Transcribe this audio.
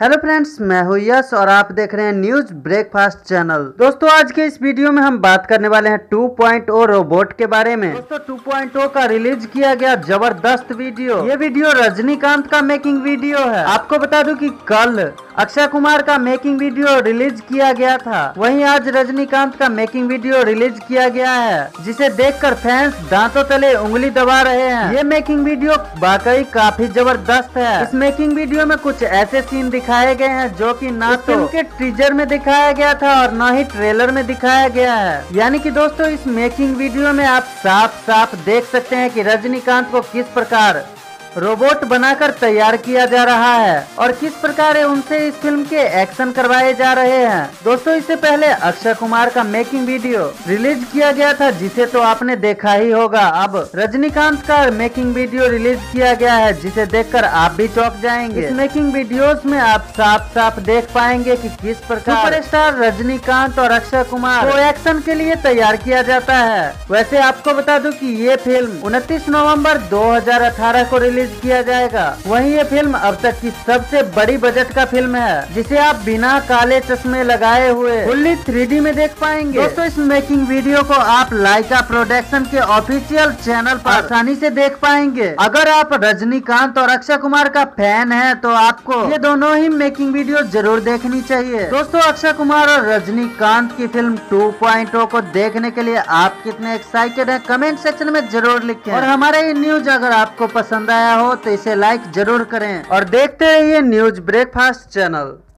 Hello friends, मैं हूं यश और आप देख रहे हैं न्यूज ब्रेकफास्ट चैनल। दोस्तों, आज के इस वीडियो में हम बात करने वाले हैं 2.0 रोबोट के बारे में। दोस्तों, 2.0 का रिलीज किया गया जबरदस्त वीडियो। ये वीडियो रजनीकांत का मेकिंग वीडियो है। आपको बता दूं कि कल अक्षय कुमार का मेकिंग वीडियो रिलीज किया गया था, वहीं आज रजनीकांत का मेकिंग वीडियो रिलीज किया गया है, जिसे देखकर फैंस दांतों तले उंगली दबा रहे हैं। ये मेकिंग वीडियो वाकई काफी जबरदस्त है। इस मेकिंग वीडियो में कुछ ऐसे सीन दिखाए गए हैं जो कि ना तो फिल्म के टीजर में दिखाया गया था और ना ही ट्रेलर में दिखाया गया है। यानी कि दोस्तों, इस मेकिंग वीडियो में आप साफ साफ देख सकते हैं कि रजनीकांत को किस प्रकार रोबोट बनाकर तैयार किया जा रहा है और किस प्रकार उनसे इस फिल्म के एक्शन करवाए जा रहे हैं। दोस्तों, इससे पहले अक्षय कुमार का मेकिंग वीडियो रिलीज किया गया था, जिसे तो आपने देखा ही होगा। अब रजनीकांत का मेकिंग वीडियो रिलीज किया गया है, जिसे देखकर आप भी चौंक जाएंगे। इस मेकिंग वीडियोस में आप साफ साफ देख पाएंगे कि किस प्रकार सुपरस्टार रजनीकांत और अक्षय कुमार को एक्शन के लिए तैयार किया जाता है। वैसे आपको बता दूं कि ये फिल्म 29 नवंबर 2018 को रिलीज किया जाएगा। वहीं ये फिल्म अब तक की सबसे बड़ी बजट का फिल्म है, जिसे आप बिना काले चश्मे लगाए हुए फुल्ली 3D में देख पाएंगे। दोस्तों, इस मेकिंग वीडियो को आप लाइका प्रोडक्शन के ऑफिशियल चैनल पर आसानी से देख पाएंगे। अगर आप रजनीकांत और अक्षय कुमार का फैन हैं, तो आपको ये दोनों ही मेकिंग वीडियो जरूर देखनी चाहिए। दोस्तों, अक्षय कुमार और रजनीकांत की फिल्म 2.0 को देखने के लिए आप कितने एक्साइटेड हैं, कमेंट सेक्शन में जरूर लिखें। और हमारा ये न्यूज अगर आपको पसंद आया हो तो इसे लाइक जरूर करें और देखते रहिए न्यूज ब्रेकफास्ट चैनल।